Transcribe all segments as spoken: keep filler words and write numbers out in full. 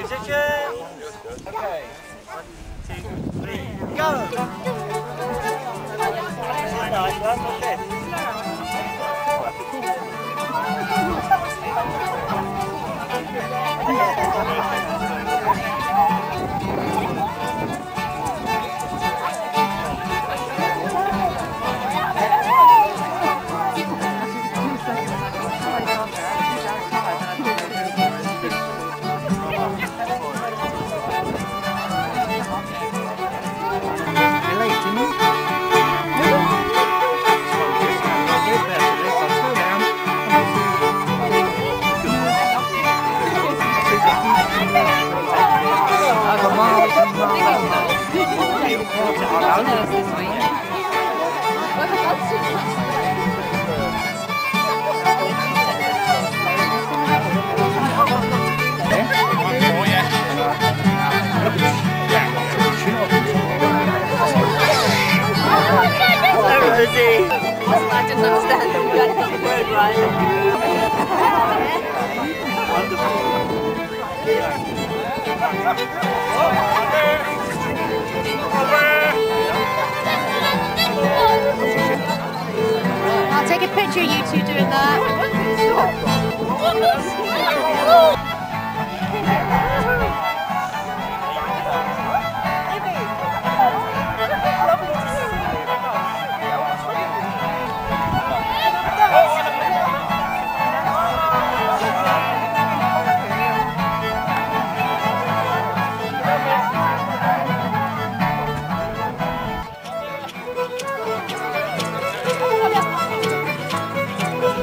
Musicians! Okay. One, two, three, go! Nice one, what's this? I didn't understand the word right. Wonderful. I'll take a picture of you two doing that.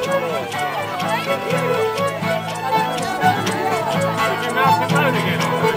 Did you mouse his own again?